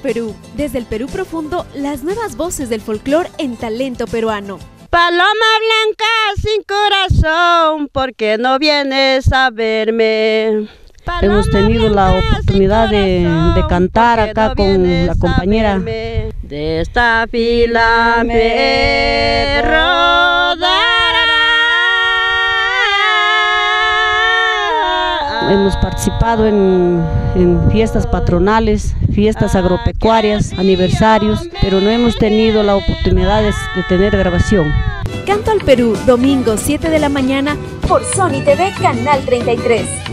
Perú. Desde el Perú profundo, las nuevas voces del folclore en talento peruano. Paloma blanca sin corazón, ¿por qué no vienes a verme? Paloma Hemos tenido la oportunidad de cantar acá con la compañera. De esta fila me rodará. Hemos participado en fiestas patronales, fiestas agropecuarias, aniversarios, pero no hemos tenido la oportunidad de tener grabación. Canto al Perú, domingo 7 de la mañana por Sony TV Canal 33.